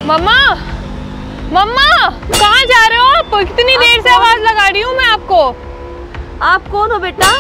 मम्मा मम्मा कहाँ जा रहे हो आप? कितनी देर से आवाज लगा रही हूँ मैं आपको। आप कौन हो बेटा?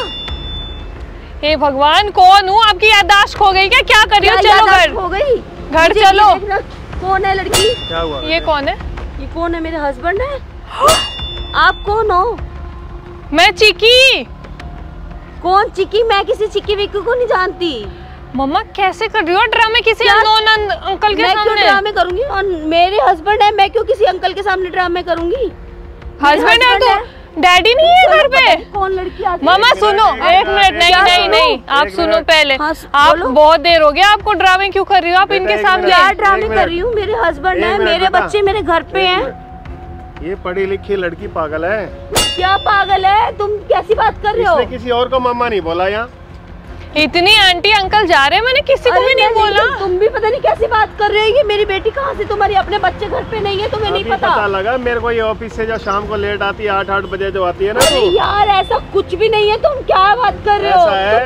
हे भगवान, कौन हूँ? आपकी याददाश्त खो गई क्या? क्या कर रही हो? चलो घर। हो गई? घर चलो। कौन है लड़की? क्या हुआ? ये कौन है? ये कौन है? मेरे हस्बैंड है। आप कौन हो? मैं चिकी। कौन चिकी? मैं किसी चिकी विक्की को नहीं जानती। मम्मा कैसे कर रही हो ड्रामे किसी अननोन अंकल के सामने? मैं क्यों ड्रामे करूंगी? और मेरे हस्बैंड है, मैं क्यों किसी अंकल के सामने ड्रामे करूंगी? हस्बैंड है तो डैडी नहीं है घर पे? कौन लड़की आती है? मामा सुनो, एक मिनट। नहीं, आप सुनो पहले। आप बहुत देर हो गया, आपको ड्रामे क्यों कर रही हो आप इनके सामने? क्या ड्रामे कर रही हूँ? मेरे हस्बैंड है, मेरे बच्चे मेरे घर पे हैं। ये पढ़ी लिखी लड़की पागल है। क्या पागल है? तुम कैसी बात कर रहे हो? इसने किसी और को मामा नहीं बोला यहाँ। इतनी आंटी अंकल जा रहे हैं, मैंने किसी को भी नहीं बोला। तुम भी पता नहीं कैसी बात कर रहे हो। ये मेरी बेटी कहाँ से? तुम्हारी अपने बच्चे घर पे नहीं है, तुम्हें नहीं पता लगा मेरे को। ये ऑफिस से जो शाम को लेट आती है 8 बजे जो आती है ना। अरे यार ऐसा कुछ भी नहीं है। तुम क्या बात कर रहे हो?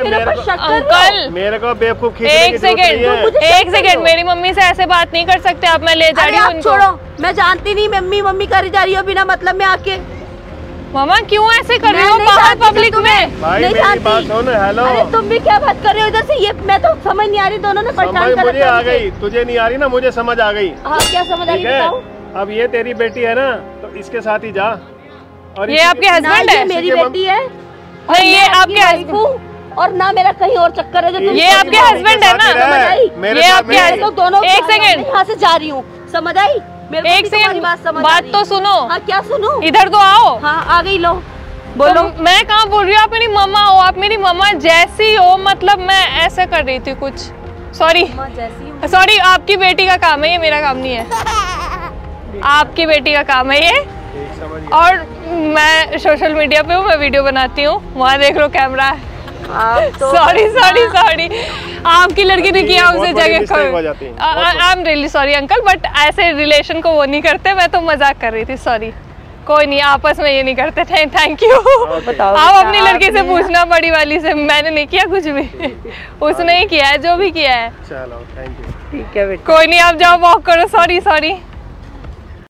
अंकल मेरे को बेवकूफ। एक सेकेंड, मेरी मम्मी से ऐसे बात नहीं कर सकते आप। मैं ले जा रही हूँ। छोड़ो, मैं जानती नहीं। मम्मी करी जा रही हो बिना मतलब में आके। मामा क्यों ऐसे कर रही हो बाहर पब्लिक में? भाई मेरी बात सुन। हेलो, अरे तुम भी क्या बात कर रहे हो इधर से? ये मैं तो समझ नहीं आ रही। दोनों ने परेशान कर मुझे आ गई, तुझे नहीं आ रही ना? मुझे समझ आ गई। हाँ, क्या समझ आ गई? अब ये तेरी बेटी है ना, तो इसके साथ ही जा। और ये आपके हस्बैंड है? मेरी बेटी है। नहीं, ये आपके हस्बैंड और ना मेरा कहीं और चक्कर है जो तुम। ये आपके हस्बैंड है ना? ये आपके हस्बैंड। दोनों एक सेकेंड, यहाँ से जा रही हूँ। समझ आई? एक सेकेंड, बात तो सुनो। हाँ, क्या सुनो? इधर तो आओ। हाँ, आ गई। लो बोलो। तो मैं कहाँ बोल रही हूँ? आप मेरी मम्मा हो, आप मेरी मम्मा जैसी हो। मतलब मैं ऐसे कर रही थी कुछ। सॉरी, आपकी बेटी का काम है ये, मेरा काम नहीं है। आपकी बेटी का काम है ये। और मैं सोशल मीडिया पे हूँ, मैं वीडियो बनाती हूँ। वहाँ देख लो कैमरा है। सॉरी आपकी लड़की ने किया उसे जगह। I am really sorry uncle, but ऐसे रिलेशन को वो नहीं करते। मैं तो मजाक कर रही थी। सॉरी, कोई नहीं, आपस में ये नहीं करते थे। Thank you. आप अपनी लड़की से पूछना, बड़ी वाली से। मैंने नहीं किया कुछ भी। उसने ही किया है जो भी किया है। चलो थैंक यू। ठीक है बेटा। कोई नहीं, आप जाओ वॉक करो। सॉरी।